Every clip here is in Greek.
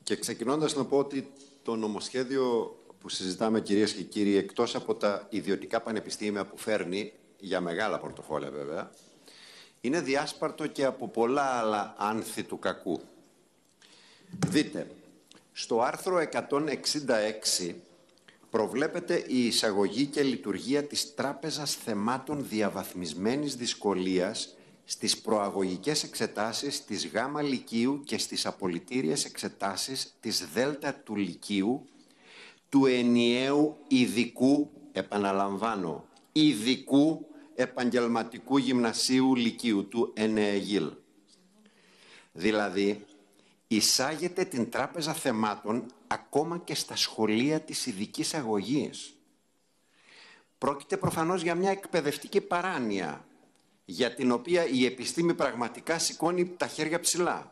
Και ξεκινώντας να πω ότι το νομοσχέδιο που συζητάμε, κυρίες και κύριοι, εκτός από τα ιδιωτικά πανεπιστήμια που φέρνει, για μεγάλα πορτοφόλια βέβαια, είναι διάσπαρτο και από πολλά άλλα άνθη του κακού. Δείτε, στο άρθρο 166 προβλέπεται η εισαγωγή και λειτουργία της Τράπεζας Θεμάτων Διαβαθμισμένης Δυσκολίας στις προαγωγικές εξετάσεις της Γ Λυκείου και στις απολυτήριες εξετάσεις της Δ του Λυκείου του ενιαίου ειδικού, επαναλαμβάνω, ειδικού επαγγελματικού γυμνασίου Λυκείου, του ΕΝΕΓΙΛ. Δηλαδή, εισάγεται την Τράπεζα Θεμάτων ακόμα και στα σχολεία της ειδικής αγωγής. Πρόκειται προφανώς για μια εκπαιδευτική παράνοια, για την οποία η επιστήμη πραγματικά σηκώνει τα χέρια ψηλά.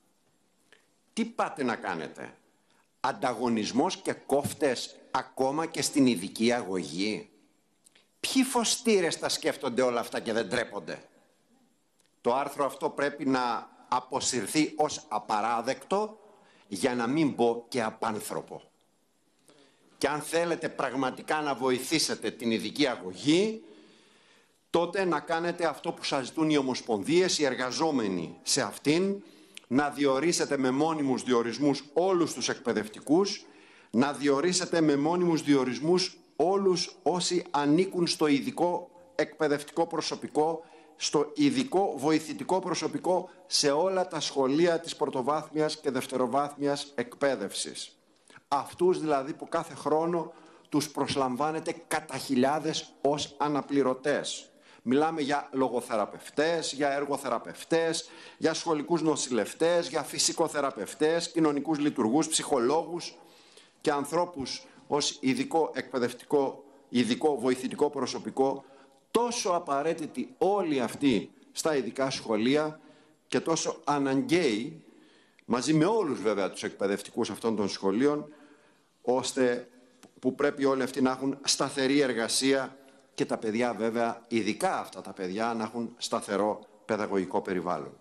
Τι πάτε να κάνετε? Ανταγωνισμός και κόφτες ακόμα και στην ειδική αγωγή? Ποιοι φωστήρες τα σκέφτονται όλα αυτά και δεν τρέπονται? Το άρθρο αυτό πρέπει να αποσυρθεί ως απαράδεκτο, για να μην πω και απάνθρωπο. Και αν θέλετε πραγματικά να βοηθήσετε την ειδική αγωγή, τότε να κάνετε αυτό που σας ζητούν οι ομοσπονδίες, οι εργαζόμενοι σε αυτήν, να διορίσετε με μόνιμους διορισμούς όλους τους εκπαιδευτικούς, να διορίσετε με μόνιμους διορισμούς όλους όσοι ανήκουν στο ειδικό εκπαιδευτικό προσωπικό, στο ειδικό βοηθητικό προσωπικό σε όλα τα σχολεία της πρωτοβάθμιας και δευτεροβάθμιας εκπαίδευσης. Αυτούς δηλαδή που κάθε χρόνο τους προσλαμβάνετε κατά χιλιάδες ως αναπληρωτές. Μιλάμε για λογοθεραπευτές, για εργοθεραπευτές, για σχολικούς νοσηλευτές, για φυσικοθεραπευτές, κοινωνικούς λειτουργούς, ψυχολόγους και ανθρώπους ως ειδικό εκπαιδευτικό, ειδικό βοηθητικό προσωπικό, τόσο απαραίτητοι όλοι αυτοί στα ειδικά σχολεία και τόσο αναγκαίοι, μαζί με όλους βέβαια τους εκπαιδευτικούς αυτών των σχολείων, ώστε που πρέπει όλοι αυτοί να έχουν σταθερή εργασία και τα παιδιά βέβαια, ειδικά αυτά τα παιδιά, να έχουν σταθερό παιδαγωγικό περιβάλλον.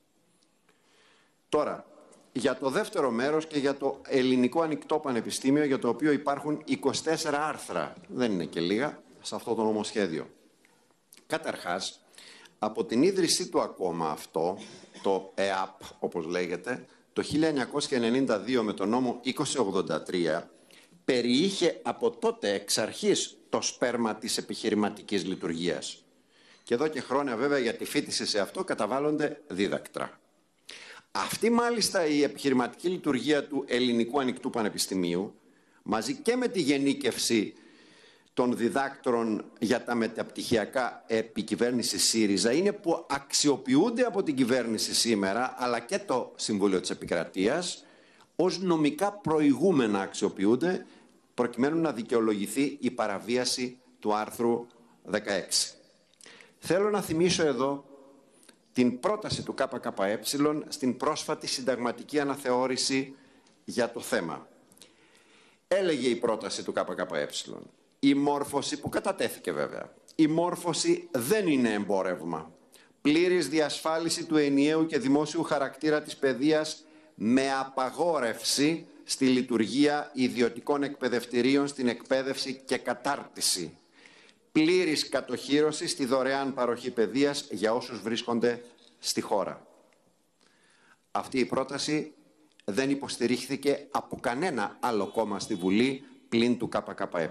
Τώρα, για το δεύτερο μέρος και για το Ελληνικό Ανοιχτό Πανεπιστήμιο, για το οποίο υπάρχουν 24 άρθρα, δεν είναι και λίγα, σε αυτό το νομοσχέδιο. Καταρχάς, από την ίδρυσή του ακόμα αυτό, το ΕΑΠ όπως λέγεται, το 1992 με τον νόμο 2083, περιείχε από τότε εξ αρχής το σπέρμα της επιχειρηματικής λειτουργίας. Και εδώ και χρόνια βέβαια για τη φοιτηση σε αυτό καταβάλλονται δίδακτρα. Αυτή μάλιστα η επιχειρηματική λειτουργία του Ελληνικού Ανοιχτού Πανεπιστημίου, μαζί και με τη γενίκευση των διδάκτρων για τα μεταπτυχιακά επικυβέρνηση ΣΥΡΙΖΑ, είναι που αξιοποιούνται από την κυβέρνηση σήμερα, αλλά και το Συμβούλιο της Επικρατείας, ως νομικά προηγούμενα αξιοποιούνται, προκειμένου να δικαιολογηθεί η παραβίαση του άρθρου 16. Θέλω να θυμίσω εδώ την πρόταση του ΚΚΕ στην πρόσφατη συνταγματική αναθεώρηση για το θέμα. Έλεγε η πρόταση του ΚΚΕ, η μόρφωση, που κατατέθηκε βέβαια, η μόρφωση δεν είναι εμπόρευμα. Πλήρης διασφάλιση του ενιαίου και δημόσιου χαρακτήρα της παιδείας με απαγόρευση στη λειτουργία ιδιωτικών εκπαιδευτηρίων στην εκπαίδευση και κατάρτιση. Πλήρης κατοχύρωση στη δωρεάν παροχή παιδείας για όσους βρίσκονται στη χώρα. Αυτή η πρόταση δεν υποστηρίχθηκε από κανένα άλλο κόμμα στη Βουλή πλην του ΚΚΕ.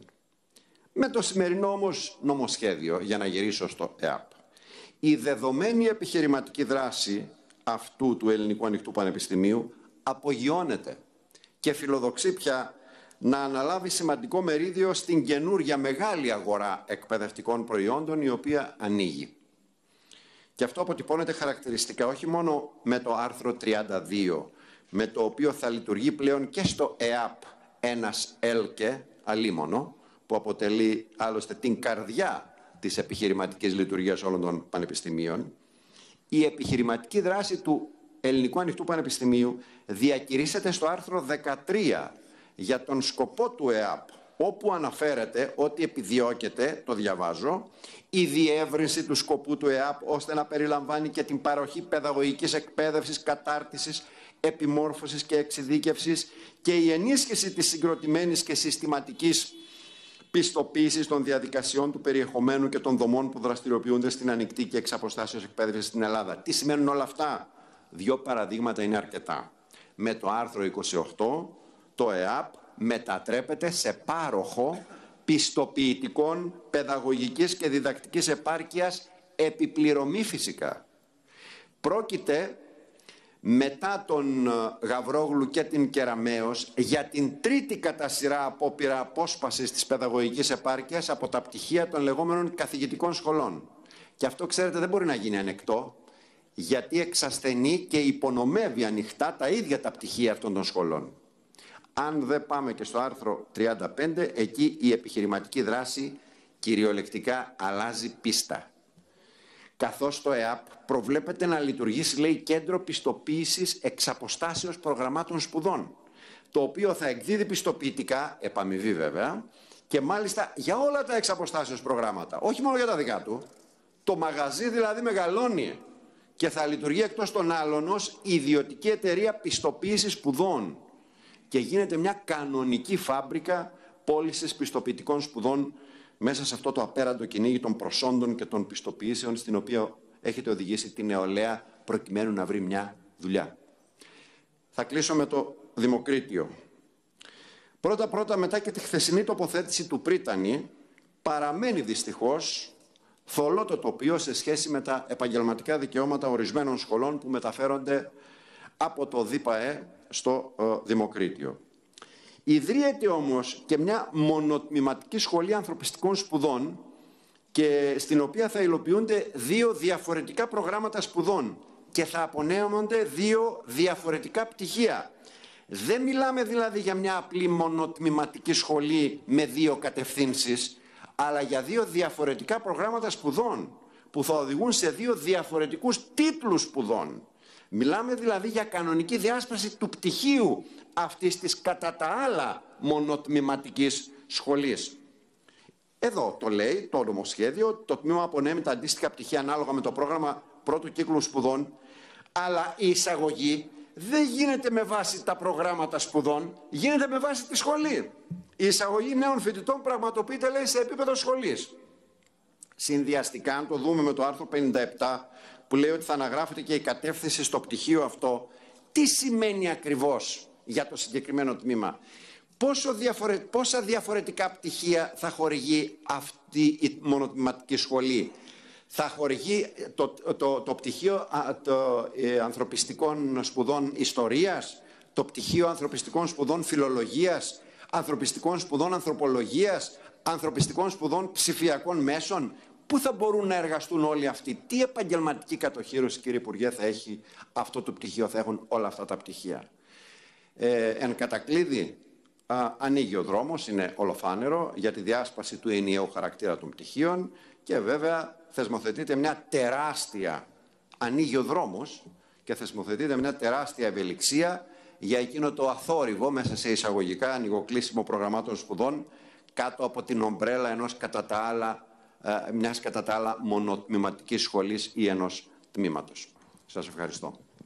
Με το σημερινό όμως νομοσχέδιο, για να γυρίσω στο ΕΑΠ, η δεδομένη επιχειρηματική δράση αυτού του Ελληνικού Ανοιχτού Πανεπιστημίου απογειώνεται και φιλοδοξεί πια να αναλάβει σημαντικό μερίδιο στην καινούρια μεγάλη αγορά εκπαιδευτικών προϊόντων, η οποία ανοίγει. Και αυτό αποτυπώνεται χαρακτηριστικά όχι μόνο με το άρθρο 32, με το οποίο θα λειτουργεί πλέον και στο ΕΑΠ ένας ΕΛΚΕ, αλίμονο, που αποτελεί άλλωστε την καρδιά της επιχειρηματικής λειτουργίας όλων των πανεπιστημίων. Η επιχειρηματική δράση του Ελληνικού Ανοιχτού Πανεπιστημίου διακηρύσσεται στο άρθρο 13 για τον σκοπό του ΕΑΠ, όπου αναφέρεται ότι επιδιώκεται, το διαβάζω, η διεύρυνση του σκοπού του ΕΑΠ ώστε να περιλαμβάνει και την παροχή παιδαγωγικής εκπαίδευσης, κατάρτισης επιμόρφωσης και εξειδίκευσης και η ενίσχυση της συγκροτημένης και συστηματικής πιστοποίησης των διαδικασιών του περιεχομένου και των δομών που δραστηριοποιούνται στην ανοιχτή και εξ αποστάσεως εκπαίδευση στην Ελλάδα. Τι σημαίνουν όλα αυτά? 2 παραδείγματα είναι αρκετά. Με το άρθρο 28, το ΕΑΠ μετατρέπεται σε πάροχο πιστοποιητικών παιδαγωγικής και διδακτικής επάρκειας, επιπληρωμή φυσικά. Πρόκειται, μετά τον Γαβρόγλου και την Κεραμέως, για την τρίτη κατά σειρά απόπειρα απόσπασης της παιδαγωγικής επάρκειας από τα πτυχία των λεγόμενων καθηγητικών σχολών. Και αυτό, ξέρετε, δεν μπορεί να γίνει ανεκτό, γιατί εξασθενεί και υπονομεύει ανοιχτά τα ίδια τα πτυχία αυτών των σχολών. Αν δεν πάμε και στο άρθρο 35, εκεί η επιχειρηματική δράση κυριολεκτικά αλλάζει πίστα. Καθώς το ΕΑΠ προβλέπεται να λειτουργήσει, λέει, κέντρο πιστοποίησης εξ αποστάσεως προγραμμάτων σπουδών, το οποίο θα εκδίδει πιστοποιητικά, επαμοιβή βέβαια, και μάλιστα για όλα τα εξ αποστάσεως προγράμματα, όχι μόνο για τα δικά του. Το μαγαζί δηλαδή μεγαλώνει και θα λειτουργεί εκτός των άλλων ως ιδιωτική εταιρεία πιστοποίησης σπουδών και γίνεται μια κανονική φάμπρικα πώλησης πιστοποιητικών σπουδών μέσα σε αυτό το απέραντο κυνήγι των προσόντων και των πιστοποιήσεων, στην οποία έχετε οδηγήσει την νεολαία προκειμένου να βρει μια δουλειά. Θα κλείσω με το Δημοκρίτιο. Πρώτα, μετά και τη χθεσινή τοποθέτηση του Πρίτανη, παραμένει δυστυχώς θολό το τοπίο σε σχέση με τα επαγγελματικά δικαιώματα ορισμένων σχολών που μεταφέρονται από το ΔΥΠΑΕ στο Δημοκρίτιο. Ιδρύεται όμως και μια μονοτμηματική σχολή ανθρωπιστικών σπουδών, και στην οποία θα υλοποιούνται 2 διαφορετικά προγράμματα σπουδών και θα απονέμονται 2 διαφορετικά πτυχία. Δεν μιλάμε δηλαδή για μια απλή μονοτμηματική σχολή με 2 κατευθύνσεις, αλλά για 2 διαφορετικά προγράμματα σπουδών που θα οδηγούν σε 2 διαφορετικούς τίτλους σπουδών. Μιλάμε δηλαδή για κανονική διάσπαση του πτυχίου αυτής της κατά τα άλλα μονοτμηματικής σχολής. Εδώ το λέει το νομοσχέδιο, το τμήμα απονέμει τα αντίστοιχα πτυχία ανάλογα με το πρόγραμμα πρώτου κύκλου σπουδών, αλλά η εισαγωγή δεν γίνεται με βάση τα προγράμματα σπουδών, γίνεται με βάση τη σχολή. Η εισαγωγή νέων φοιτητών πραγματοποιείται, λέει, σε επίπεδο σχολής. Συνδυαστικά, αν το δούμε με το άρθρο 57, που λέει ότι θα αναγράφεται και η κατεύθυνση στο πτυχίο αυτό, τι σημαίνει ακριβώς για το συγκεκριμένο τμήμα? Πόσα διαφορετικά πτυχία θα χορηγεί αυτή η μονοτμηματική σχολή? Θα χορηγεί το πτυχίο ανθρωπιστικών σπουδών ιστορίας, το πτυχίο ανθρωπιστικών σπουδών φιλολογίας, ανθρωπιστικών σπουδών ανθρωπολογίας, ανθρωπιστικών σπουδών ψηφιακών μέσων? Πού θα μπορούν να εργαστούν όλοι αυτοί? Τι επαγγελματική κατοχήρωση, κύριε Υπουργέ, θα έχει αυτό το πτυχίο, θα έχουν όλα αυτά τα πτυχία? Εν κατακλείδη, ανοίγει ο δρόμος, είναι ολοφάνερο, για τη διάσπαση του ενιαίου χαρακτήρα των πτυχίων και βέβαια θεσμοθετείται μια τεράστια, ανοίγει ο δρόμος και θεσμοθετείται μια τεράστια ευελιξία για εκείνο το αθόρυβο, μέσα σε εισαγωγικά ανοιγοκλείσιμο προγραμμάτων σπουδών, κάτω από την ομπρέλα ενός μιας κατά τα άλλα μονοτμηματικής σχολής ή ενός τμήματος. Σας ευχαριστώ.